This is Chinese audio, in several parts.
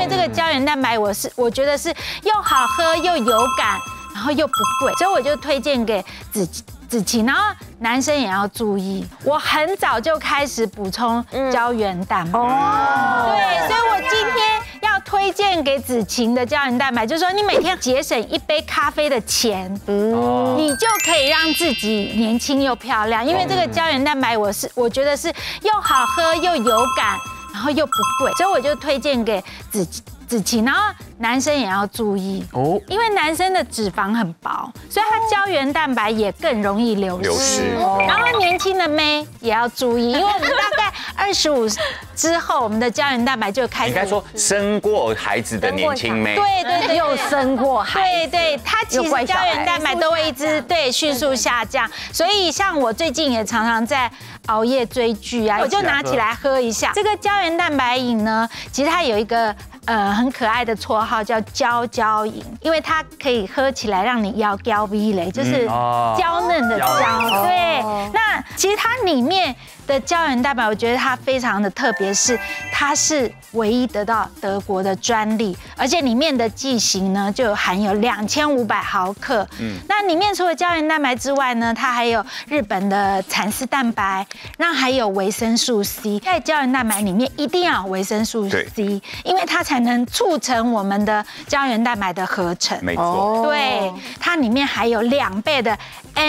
为这个胶原蛋白我觉得是又好喝又有感，然后又不贵，所以我就推荐给子琪。然后男生也要注意，我很早就开始补充胶原蛋白。对，所以我今天要推荐给子晴的胶原蛋白，就是说你每天节省1杯咖啡的钱，你就可以让自己年轻又漂亮。因为这个胶原蛋白我觉得是又好喝又有感，然后又不贵，所以我就推荐给子晴。然后男生也要注意哦，因为男生的脂肪很薄，所以它胶原蛋白也更容易流失。然后年轻的妹也要注意，因为我们大概25之后，我们的胶原蛋白就开始。 应该说生过孩子的年轻妹， 对， 又生过孩子， 对，它其实胶原蛋白都会一直迅速下降。所以像我最近也常常在熬夜追剧啊，我就拿起来喝一下。这个胶原蛋白饮呢，其实它有一个很可爱的绰号叫娇饮，因为它可以喝起来让你腰微嘞，就是娇嫩的娇。对，那其实它里面的胶原蛋白，我觉得它非常的特别，是它是唯一得到德国的专利，而且里面的剂型呢就含有2500毫克。那里面除了胶原蛋白之外呢，它还有日本的蚕丝蛋白，那还有维生素 C。在胶原蛋白里面一定要有维生素 C， 因为它才能促成我们的胶原蛋白的合成。 没错， 对，它里面还有2倍的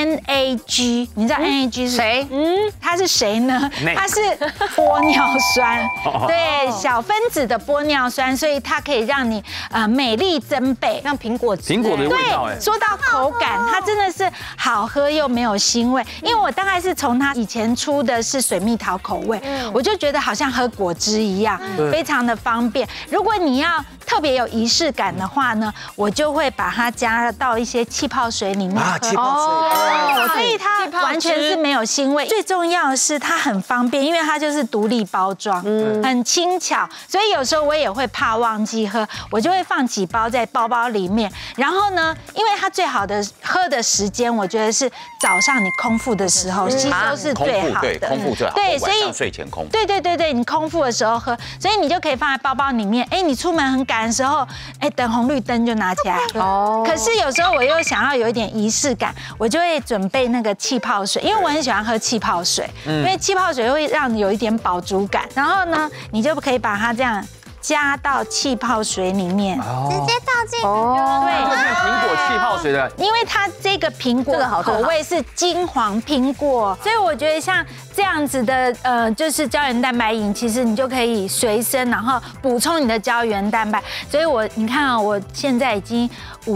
NAG。你知道 NAG 是谁？它是谁呢？它是玻尿酸，对，小分子的玻尿酸，所以它可以让你美丽增倍， 像苹果的味道。 对，说到口感，它真的是好喝又没有腥味。因为我大概是从它以前出的是水蜜桃口味，我就觉得好像喝果汁一样，非常的方便。如果你要特别有仪式感的话呢，我就会把它加到一些气泡水里面喝。 气泡水， 所以它完全是没有腥味。最重要的是它很方便，因为它就是独立包装，很轻巧。所以有时候我也会怕忘记喝，我就会放几包在包包里面。然后呢，因为它最好的喝的时间，我觉得是早上你空腹的时候吸收是最好的。 空腹最好。 对，所以晚上睡前空腹。 对，你空腹的时候喝，所以你就可以放在包包里面。你出门很赶的时候，等红绿灯就拿起来喝。可是有时候我又想要有一点仪式感，我就会准备那个气泡水，因为我很喜欢喝气泡水，因为气泡水会让你有一点饱足感。然后呢，你就可以把它这样加到气泡水里面， 直接倒进去。 对，就是苹果气泡水的， 因为它这个苹果口味是金黄苹果，所以我觉得像这样子的就是胶原蛋白饮，其实你就可以随身，然后补充你的胶原蛋白。所以你看啊，我现在已经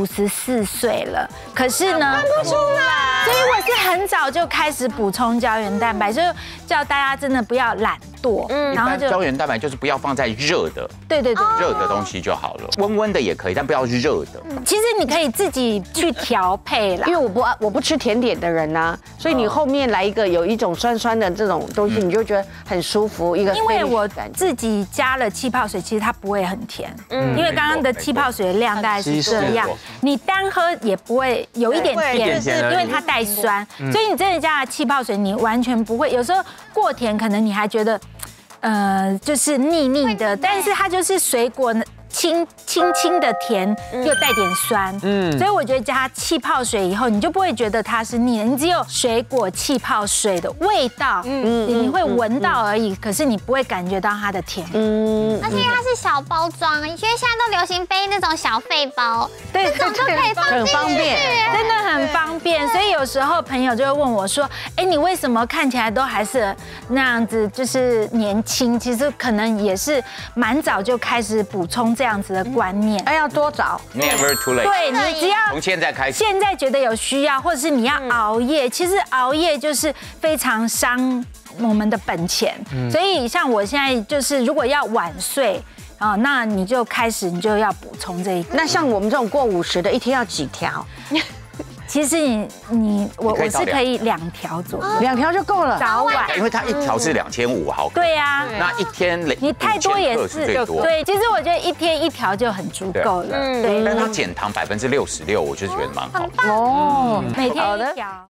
54岁了，可是呢看不出来，所以我是很早就开始补充胶原蛋白，所以叫大家真的不要懒惰， 然后胶原蛋白就是不要放在热的， 对， 热的东西就好了，温温的也可以，但不要热的。 其实你可以自己去调配啦， 因为我不吃甜点的人呐，所以你后面来一个有一种酸酸的这种东西，你就觉得很舒服。因为我自己加了气泡水，其实它不会很甜，因为刚刚的气泡水的量大概是这样，你单喝也不会有一点甜，因为它带酸，所以你真的加了气泡水，你完全不会。有时候过甜，可能你还觉得就是腻腻的，但是它就是水果轻的甜，又带点酸，所以我觉得加气泡水以后，你就不会觉得它是腻的，你只有水果气泡水的味道，你会闻到而已，可是你不会感觉到它的甜。 而且它是小包装，因为现在都流行背那种小费包， 对， 这种就可以放进去， 很方便， 真的很方便。所以有时候朋友就会问我说：“你为什么看起来都还是那样子，就是年轻？其实可能也是蛮早就开始补充这样子的观念。 要多早 ？Never too late。 对，你只要从现在开始， 现在觉得有需要，或者是你要熬夜，其实熬夜就是非常伤我们的本钱。所以像我现在就是，如果要晚睡那你就要补充这一个。 那像我们这种过50的，一天要几条？ 其实我是可以2条左右 ，2条就够了， 早晚。 因为它1条是2500毫克。 对呀， 那一天你太多也是最多。 对，其实我觉得一天1条就很足够了。 对，但它减糖66%，我就觉得蛮好。 每天1条。